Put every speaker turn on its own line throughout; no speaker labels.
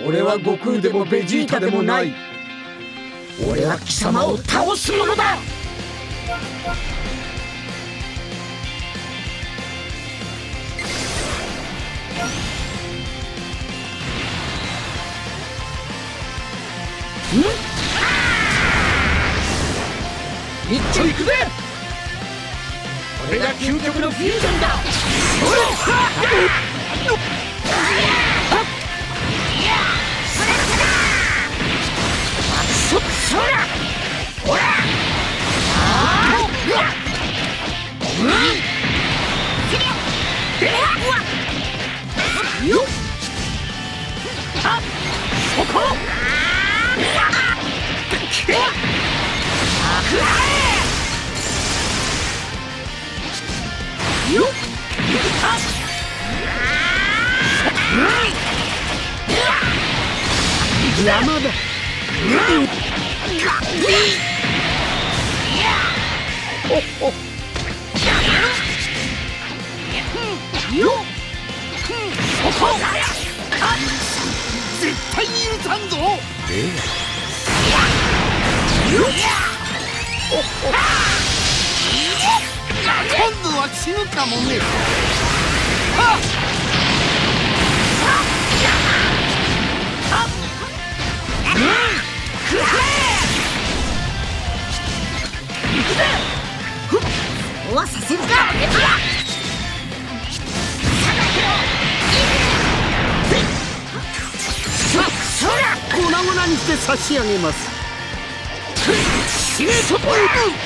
俺は悟空でもベジータでもない。俺は貴様を倒すものだ。一丁行くぜ。これが究極のフュージョンだ。そらほらよっそこよっ山だ。おおよっそこ絶対に許さんぞ。よっ今度は死ぬかもね。
そうはさせるか。
そら粉々にして差し上げます。死ねそこへ。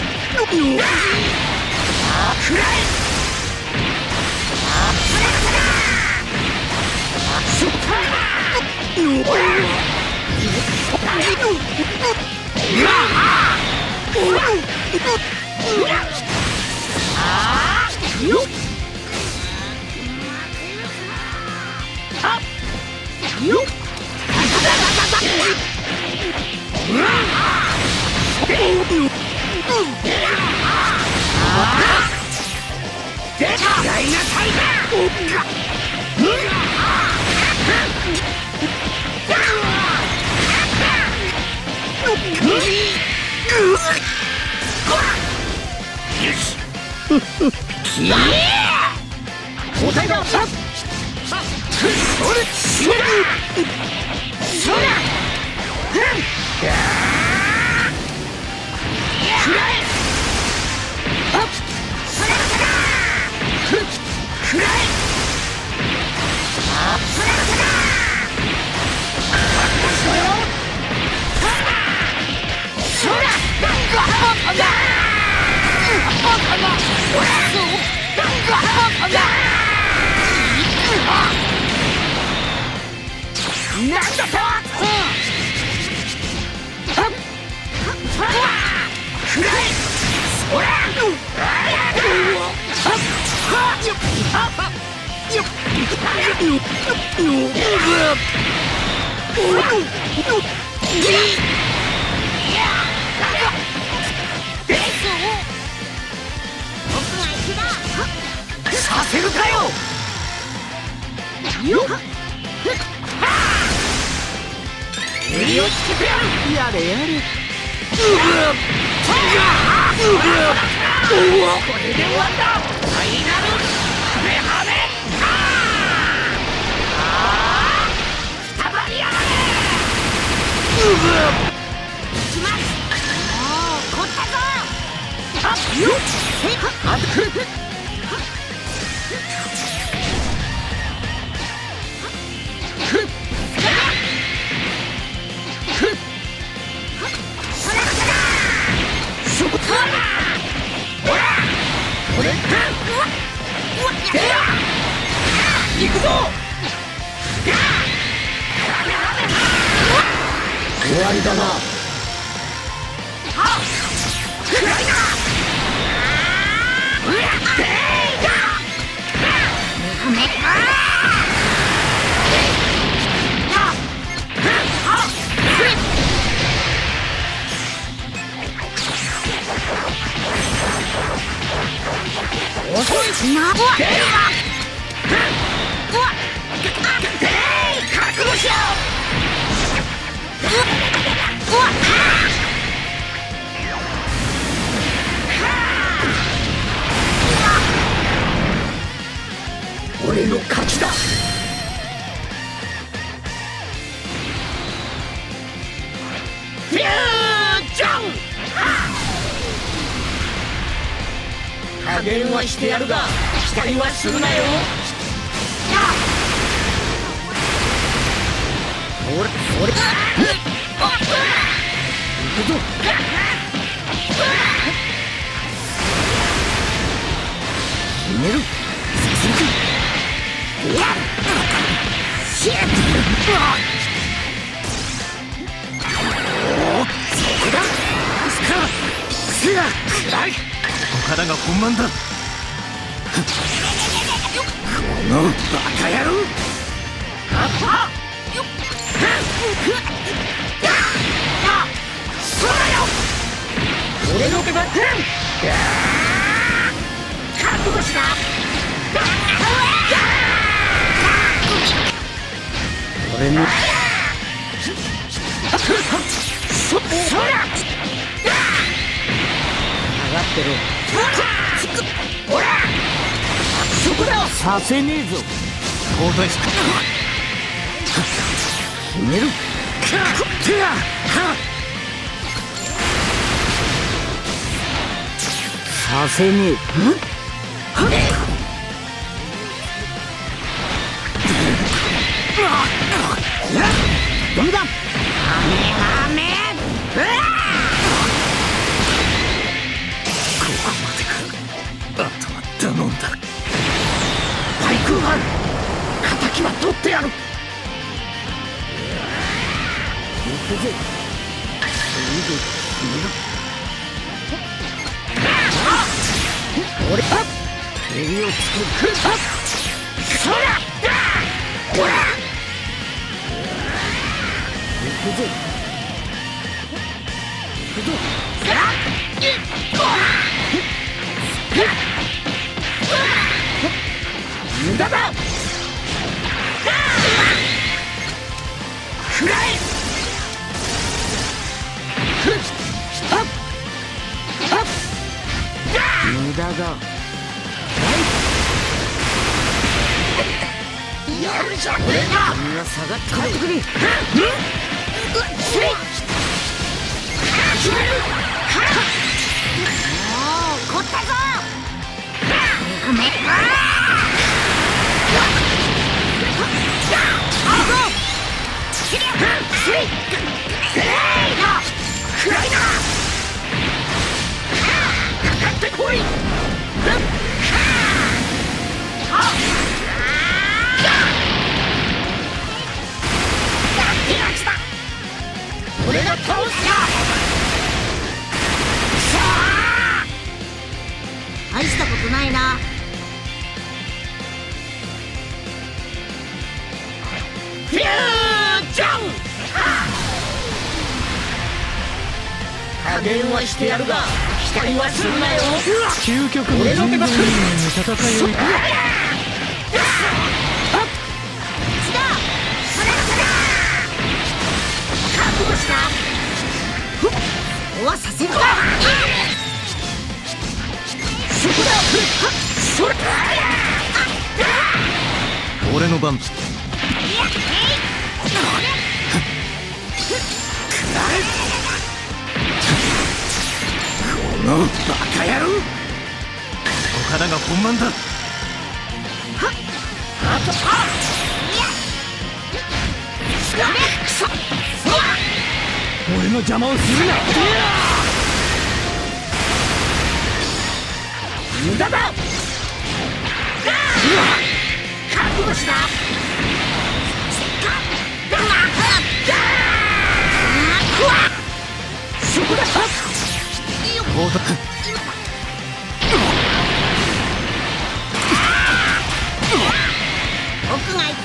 くらえ。そっか。よっよっ出た。やりなさいな。よし答えだ。それそらそらくらえ。くらえ。そらなんだと。くらえ。そらさせるかよ。よっ襟をつけてやる。やれやれ。これで終わった。ファイナルカメハメたまりやがれ。いきます。もう凝ったぞ。よっあってくる。行くぞ。終わりだな。遅いな。覚悟しろ。 加減はしてやるが期待はするなよ。俺行くぞ。決める。いやシェッ
岡田が本番だ。こ
のバカ野郎。そうだよ。俺の手だ。覚悟しな。俺のそら上がってろ。ほらそこだ。させねえぞ。
交代し
決める。させねえ。ダメだ。ハメ
ここまでか。あとは頼んだ。
対空班敵は取ってやる。行くぜ。俺は襟をつける。そらほら行くぜ。行くぞ。無駄だ。くらえ。無駄だ。やるじゃん。俺が君は下がってくれ。もう凝ったぞ。俺が倒すよ。
大したことないな。
フュージョン。加減はしてやるが期待はするなよ。
究極の人道人間の戦いを。
覚悟した。終わさせるか。
そこだ。それ。
俺の番だ。
このバカ野郎。
岡田が本番だ。俺の邪魔をするな。
無駄だ。覚悟しな。そこだ。
交代。
奥がいっぱい。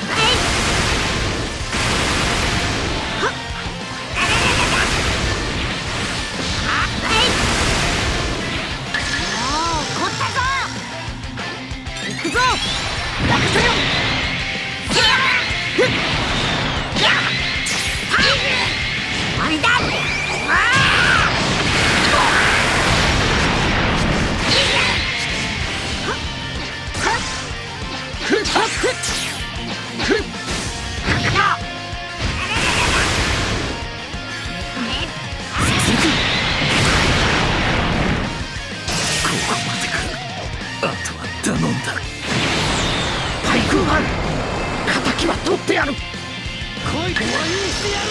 い終わりにしてやる。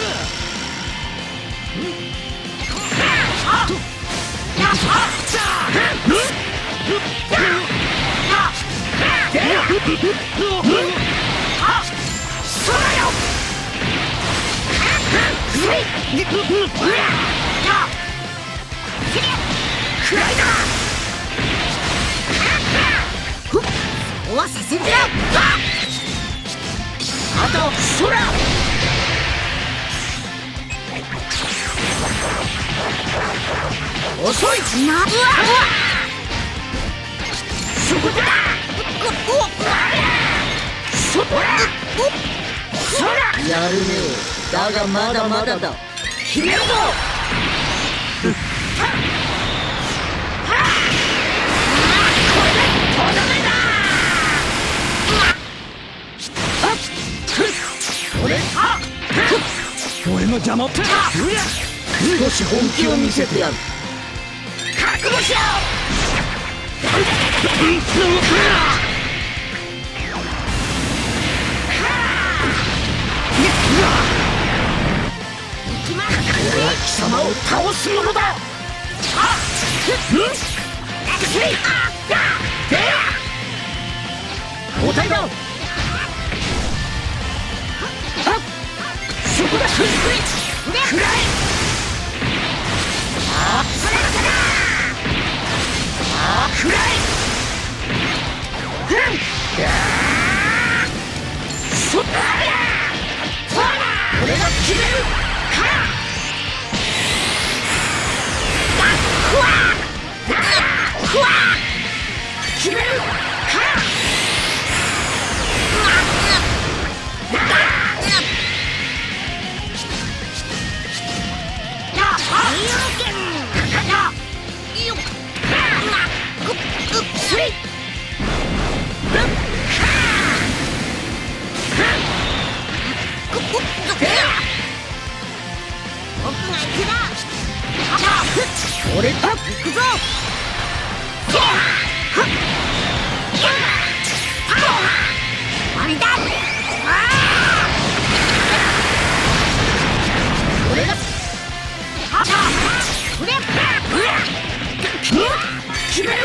そうはさせるか。
あとそら遅い
な。
そこだそら
やるね。だがまだまだだ。
決めるぞ
俺の邪魔を。
少し本気を見せてやる。
覚悟しろ俺は貴様を倒すものだ。交代だ。そこだ。くらえ。くらえ。そっ俺が決める。決める。俺だ。行くぞ。
あれだ。
俺が決める。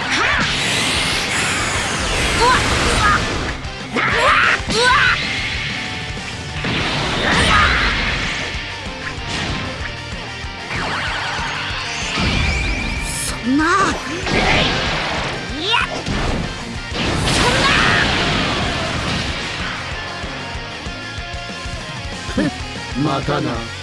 そんな。
またな。